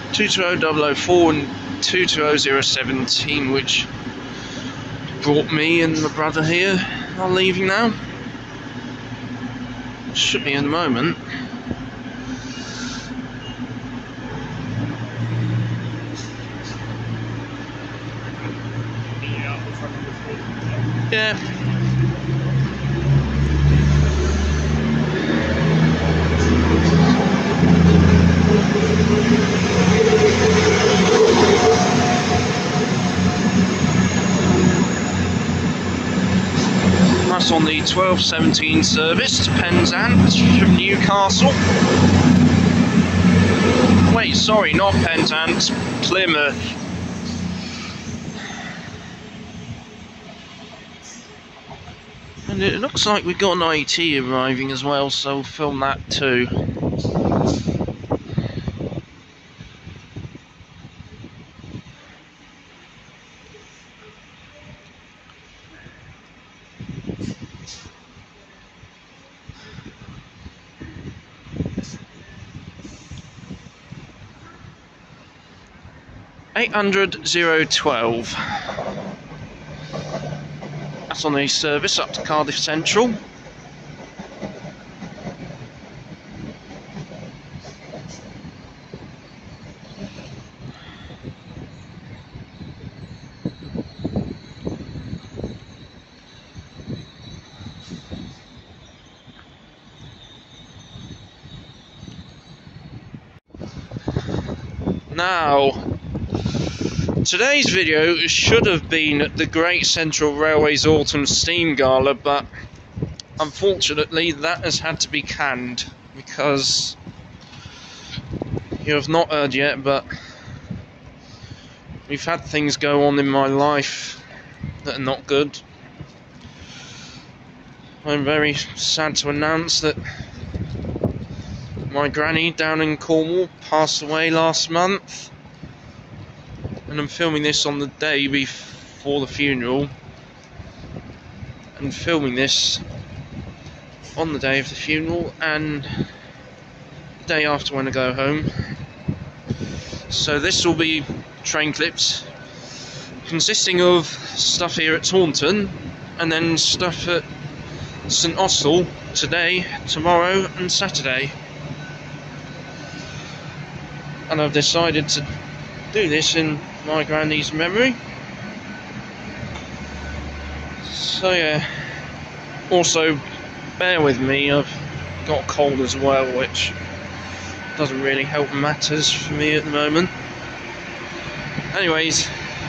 220004 and 220017, which brought me and my brother here, are leaving now. Should be in a moment. Yeah. That's on the 1217 service to Penzance from Newcastle. Wait, sorry, not Penzance, Plymouth. And it looks like we've got an IT arriving as well, so we'll film that too. $800-012. That's on the service up to Cardiff Central. Now, today's video should have been at the Great Central Railway's Autumn Steam Gala, but unfortunately that has had to be canned because you have not heard yet, but we've had things go on in my life that are not good. I'm very sad to announce that my granny down in Cornwall passed away last month, and I'm filming this on the day before the funeral and filming this on the day of the funeral and the day after when I go home. So this will be train clips consisting of stuff here at Taunton and then stuff at St Austell today, tomorrow and Saturday. And I've decided to do this in my granny's memory. So yeah, also bear with me, I've got a cold as well, which doesn't really help matters for me at the moment. Anyways,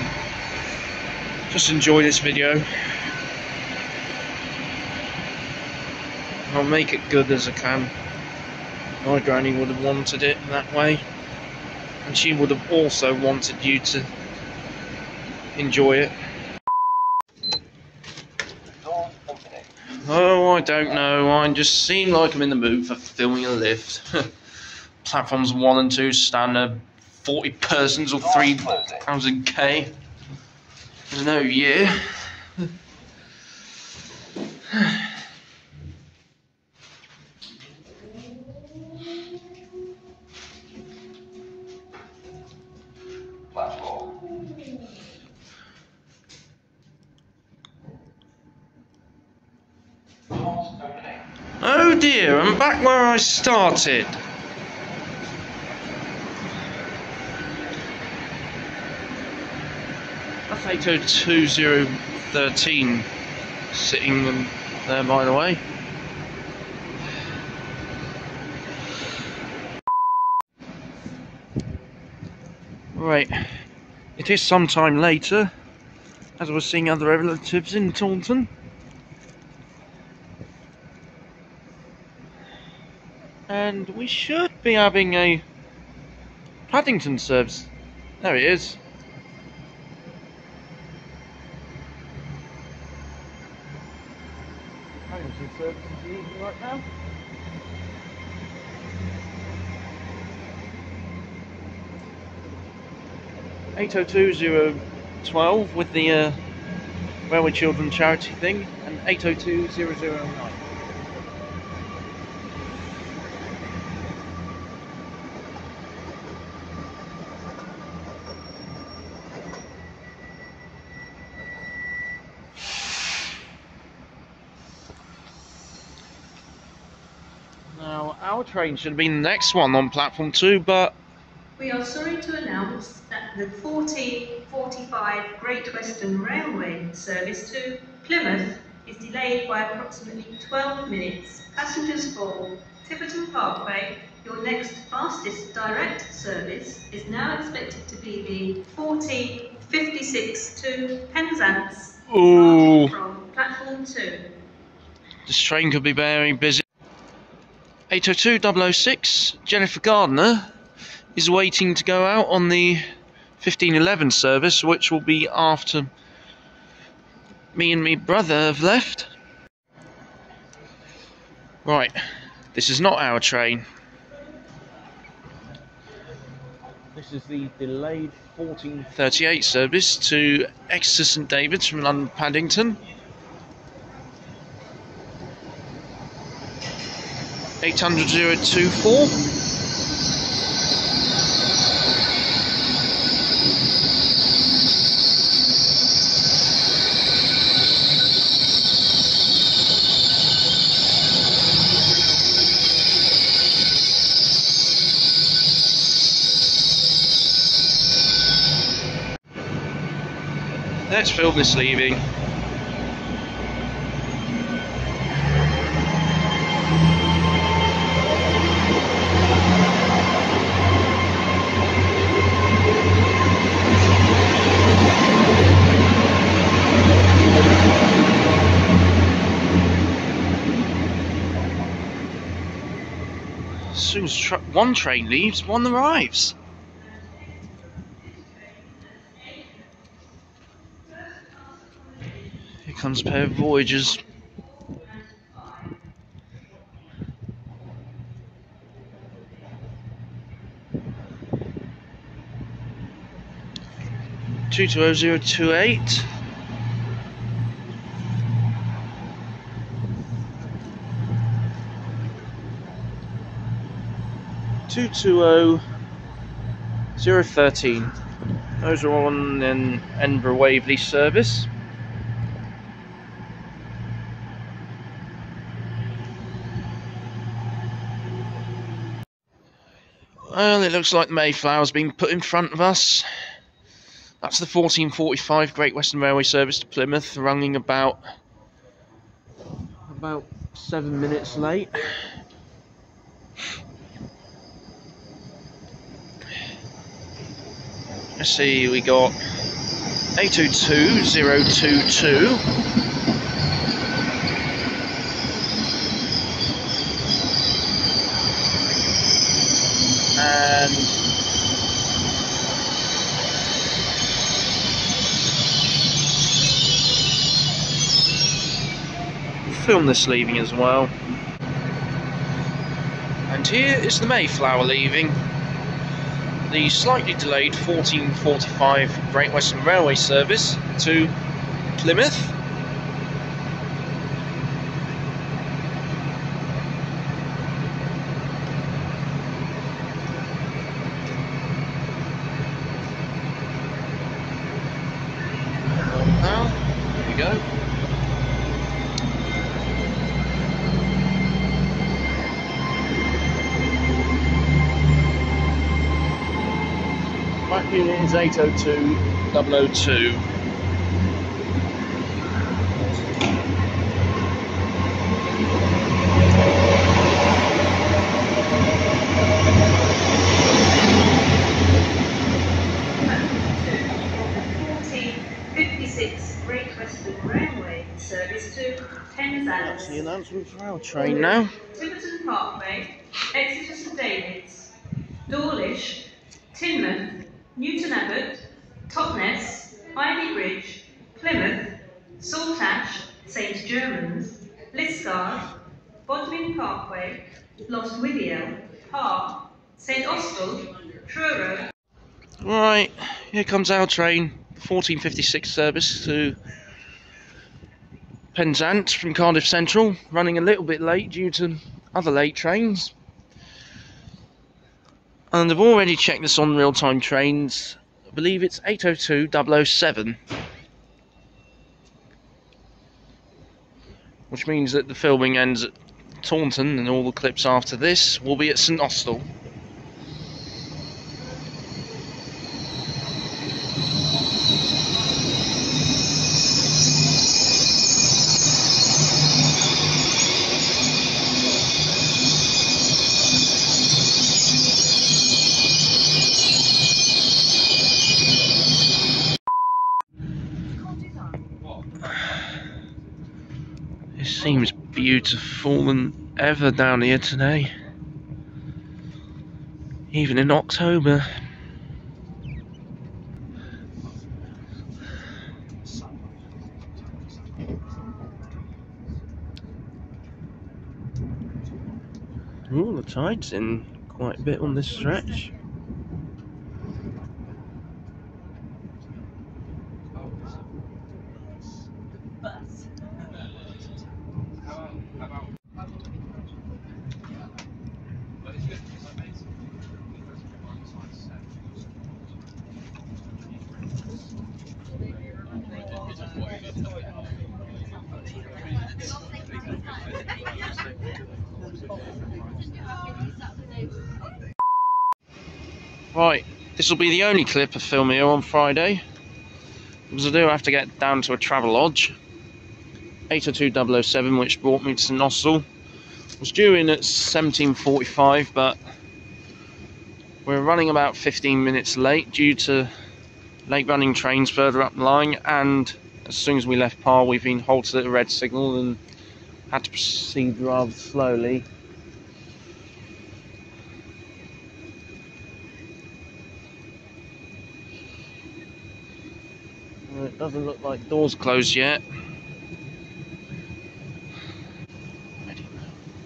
just enjoy this video. I'll make it good as I can. My granny would have wanted it that way. And she would have also wanted you to enjoy it. Oh, I don't know. I just seem like I'm in the mood for filming a lift. Platforms 1 and 2 standard 40 persons or 3,000 K. No year. Oh dear, I'm back where I started. That's 802.013 sitting there, by the way. Right, it is some time later, as I was seeing other relatives in Taunton. And we should be having a Paddington service. There it is. Paddington service is leaving right now. $802.012 with the Railway Children charity thing, and $802.009. our train should have been the next one on platform 2, but we are sorry to announce that the 14:45 Great Western Railway service to Plymouth is delayed by approximately 12 minutes. Passengers for Tiverton Parkway, your next fastest direct service, is now expected to be the 14:56 to Penzance from platform 2. This train could be very busy. 802-006, Jennifer Gardner is waiting to go out on the 15:11 service, which will be after me and me brother have left. Right, this is not our train. This is the delayed 14:38 service to Exeter St David's from London Paddington. 800-024. Let's film this leaving. As soon as one train leaves, one arrives. Here comes a pair of Voyagers. Two 22028. Two 22013. Those are on an Edinburgh Waverley service. Well, it looks like the Mayflower's been put in front of us. That's the 14:45 Great Western Railway service to Plymouth, running about 7 minutes late. Let's see, we got 802-022. And film this leaving as well. And here is the Mayflower leaving. The slightly delayed 14:45 Great Western Railway service to Plymouth. Now, here we go. Back unit is 802-002. Great Western Railway service to Penzance. That's the announcement for our train now. Tiverton Parkway, Exeter St David's, Dawlish, Teignmouth, Newton Abbot, Totnes, Ivy Bridge, Plymouth, Saltash, St Germans, Liscard, Bodmin Parkway, Lostwithiel, Park, St Austell, Truro. Right, here comes our train, 14:56 service to Penzance from Cardiff Central, running a little bit late due to other late trains. And I've already checked this on real-time trains. I believe it's 802-007. Which means that the filming ends at Taunton, and all the clips after this will be at St Austell. It seems beautiful than ever down here today, even in October. Oh, the tide's in quite a bit on this stretch. Right, this will be the only clip of film here on Friday, because I do have to get down to a travel lodge. 802007, which brought me to St Austell, was due in at 17:45, but we're running about 15 minutes late due to late running trains further up the line, and as soon as we left Par, we've been halted at a red signal and had to proceed rather slowly. It doesn't look like doors closed yet. Ready now.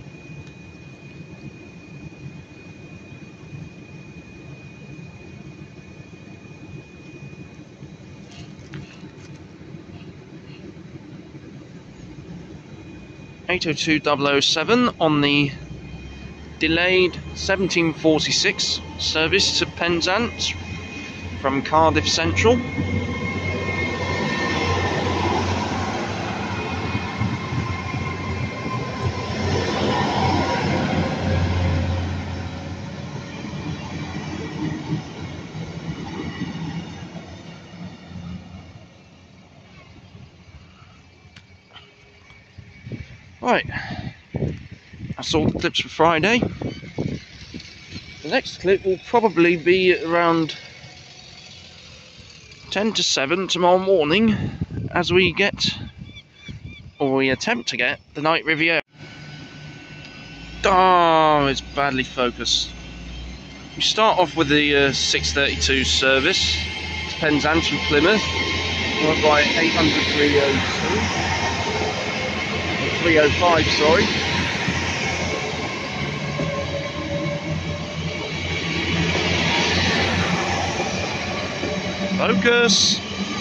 (802.007) on the delayed 1746 service to Penzance from Cardiff Central. Right, that's all the clips for Friday. The next clip will probably be around 10 to 7 tomorrow morning, as we get, or we attempt to get, the night Riviera. Oh, it's badly focused. We start off with the 6:32 service to Penzance from Plymouth, followed by 800 305, sorry. Focus.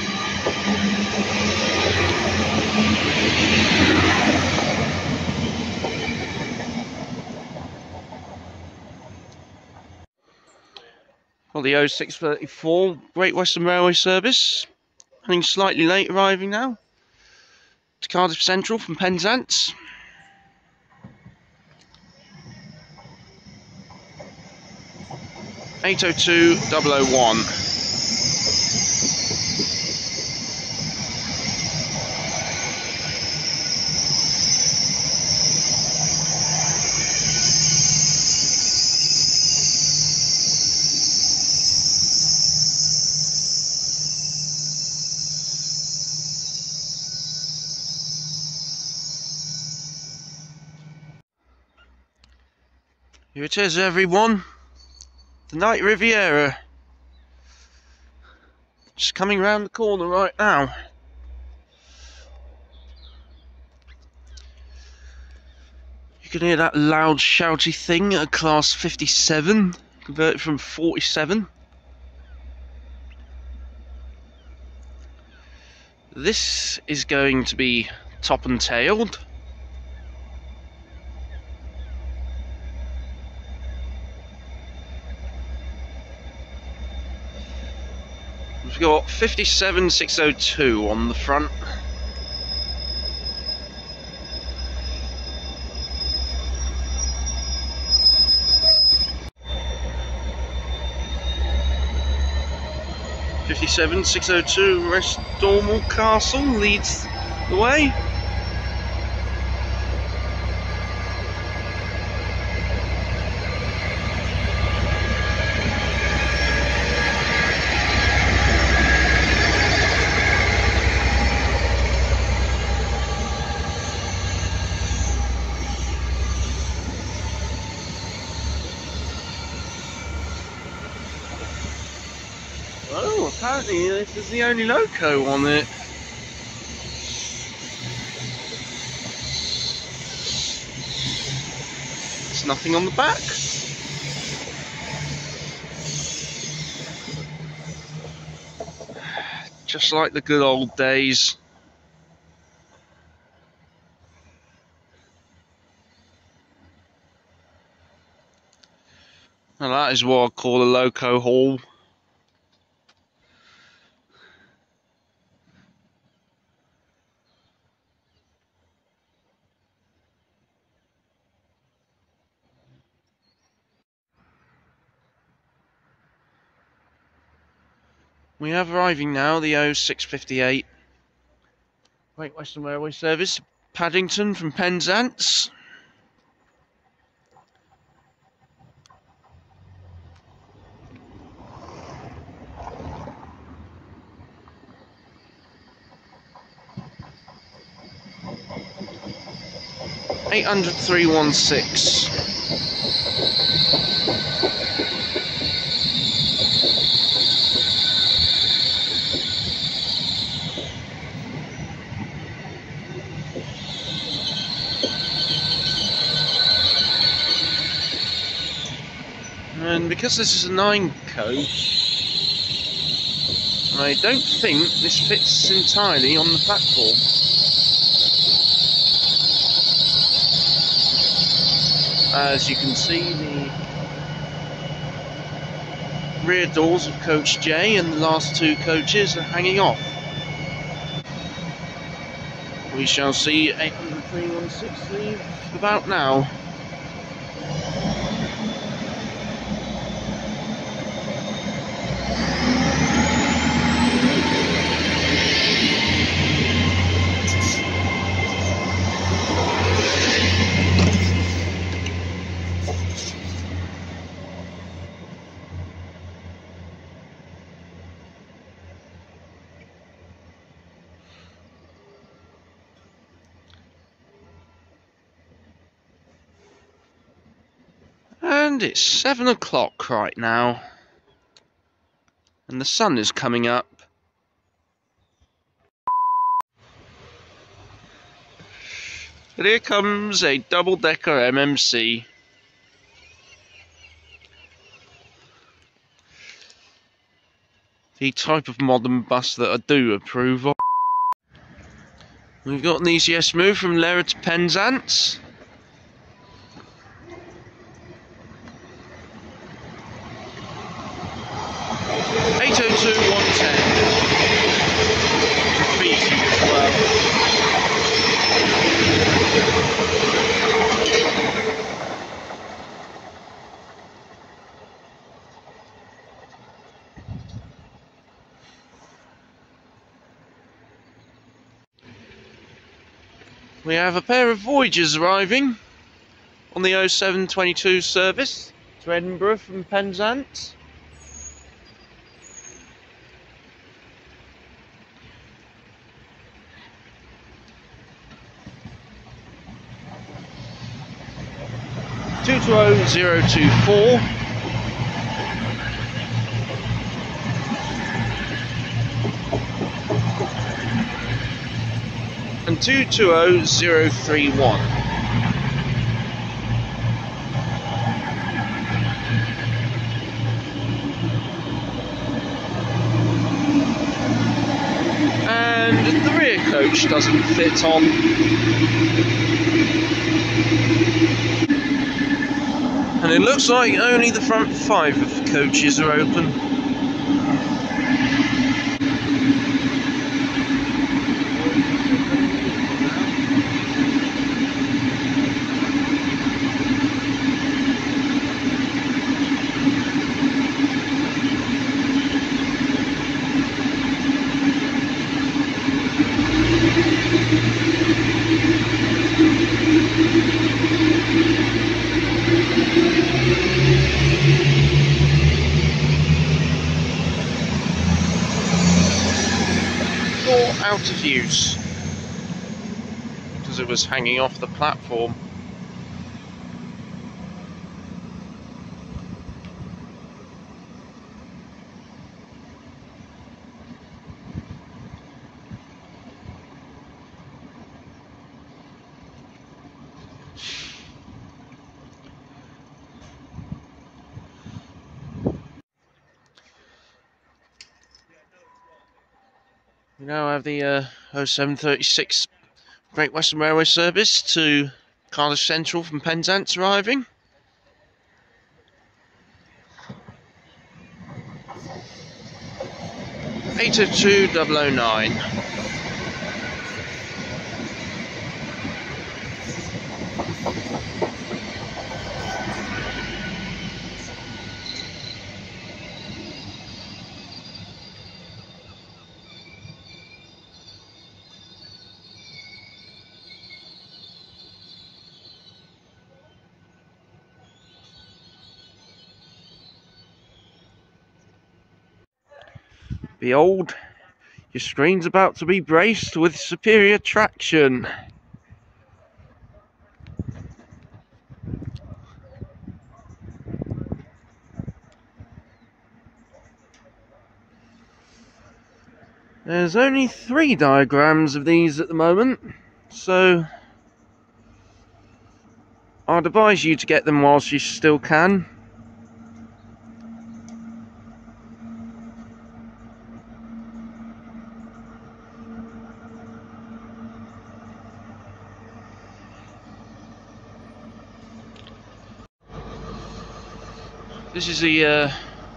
Well, the 0634 Great Western Railway service, running slightly late, arriving now to Cardiff Central from Penzance. (802.001). Here it is, everyone. The night Riviera. Just coming round the corner right now. You can hear that loud shouty thing at a class 57, converted from 47. This is going to be top and tailed. We've got 57602 on the front. 57602 West Dormal Castle leads the way. Oh, apparently this is the only loco on it. There's nothing on the back. Just like the good old days. Well, that is what I call a loco haul. We have arriving now the 0658 Great Western Railway Service, Paddington from Penzance. (800-316). And because this is a 9 coach, I don't think this fits entirely on the platform. As you can see, the rear doors of Coach J and the last 2 coaches are hanging off. We shall see 800-316 leave about now. And it's 7 o'clock right now, and the sun is coming up. And here comes a double-decker MMC. The type of modern bus that I do approve of. We've got an ECS move from Lerra to Penzance. Graffiti as well. We have a pair of Voyagers arriving on the 0722 service to Edinburgh from Penzance. Two to 024 and 220031. And the rear coach doesn't fit on. And it looks like only the front 5 of the coaches are open. out of use because it was hanging off the platform. We now have the 0736 Great Western Railway service to Cardiff Central from Penzance arriving. (802,009). Behold, your screen's about to be braced with superior traction. There's only 3 diagrams of these at the moment, so I'd advise you to get them whilst you still can. This is the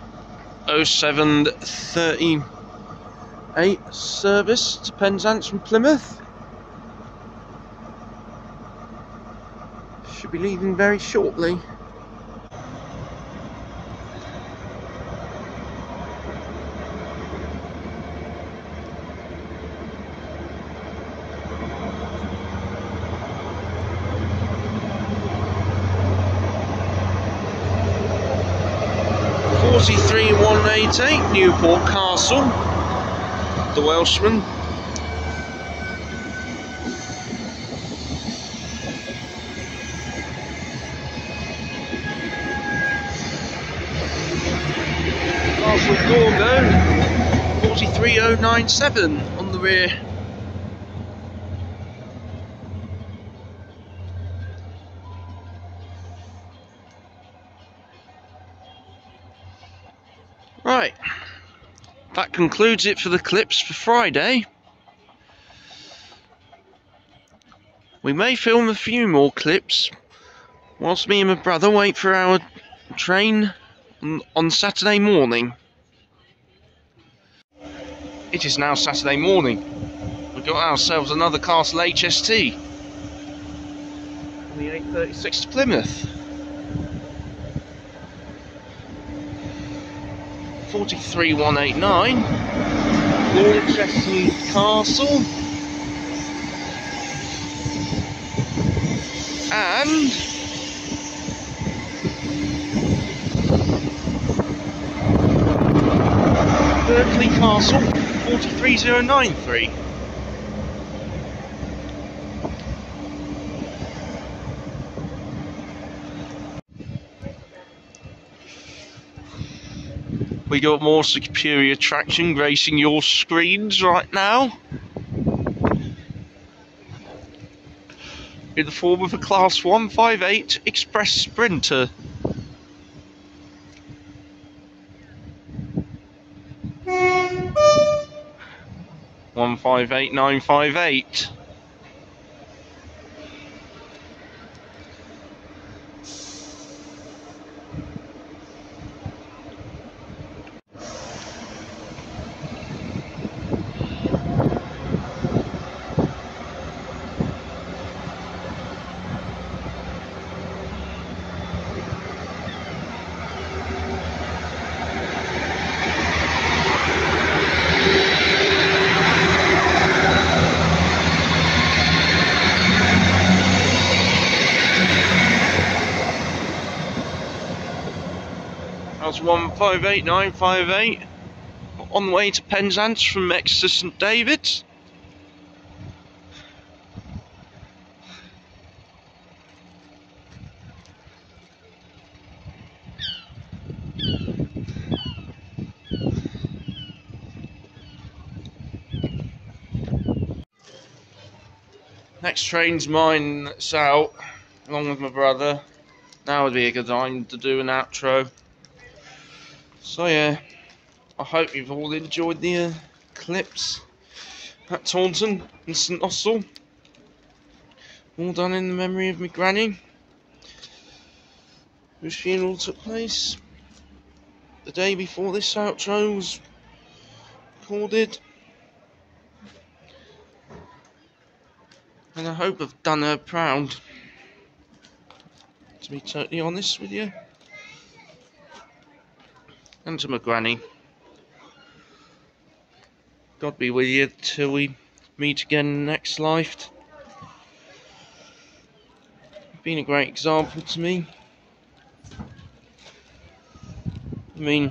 0738 service to Penzance from Plymouth. Should be leaving very shortly. (43188) Newport Castle, the Welshman. Castle Gorgo 43097 on the rear. Right, that concludes it for the clips for Friday. We may film a few more clips whilst me and my brother wait for our train on Saturday morning. It is now Saturday morning. We've got ourselves another Castle HST on the 836 to Plymouth. 43189 Launceston Castle, and Berkeley Castle 43093. We got more superior traction gracing your screens right now, in the form of a Class 158 Express Sprinter. (158,958). That's 158,958 on the way to Penzance from Exeter St David's. Next train's mine that's out, along with my brother. Now would be a good time to do an outro. So yeah, I hope you've all enjoyed the clips at Taunton and St Austell. All done in the memory of my granny, whose funeral took place the day before this outro was recorded. And I hope I've done her proud, to be totally honest with you. And to my granny. God be with you till we meet again in the next life. You've been a great example to me. I mean,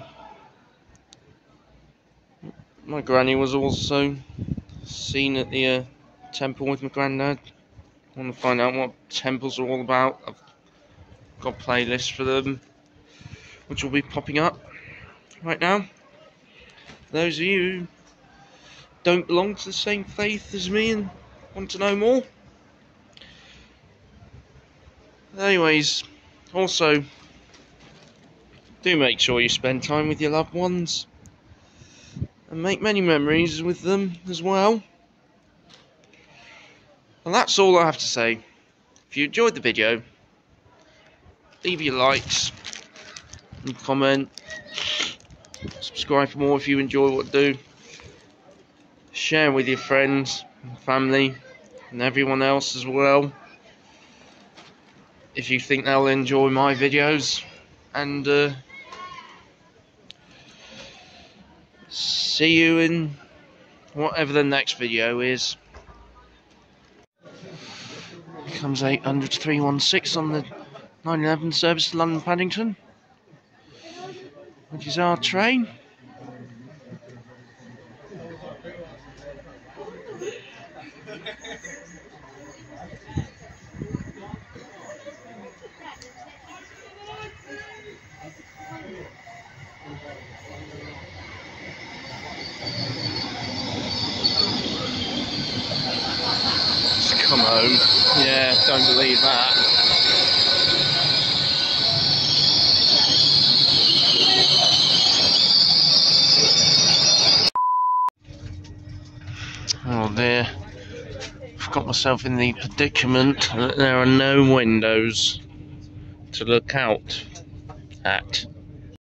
my granny was also seen at the temple with my granddad. I want to find out what temples are all about. I've got playlists for them, which will be popping up right now. For those of you who don't belong to the same faith as me and want to know more. Anyways, also, do make sure you spend time with your loved ones and make many memories with them as well. And that's all I have to say. If you enjoyed the video, leave your likes and comment. Subscribe for more if you enjoy what I do. Share with your friends and family and everyone else as well, if you think they'll enjoy my videos. And see you in whatever the next video is. Here comes 800 316 on the 911 service to London Paddington, which is our train. It's come home. Yeah, don't believe that. Oh dear, I've got myself in the predicament that there are no windows to look out at.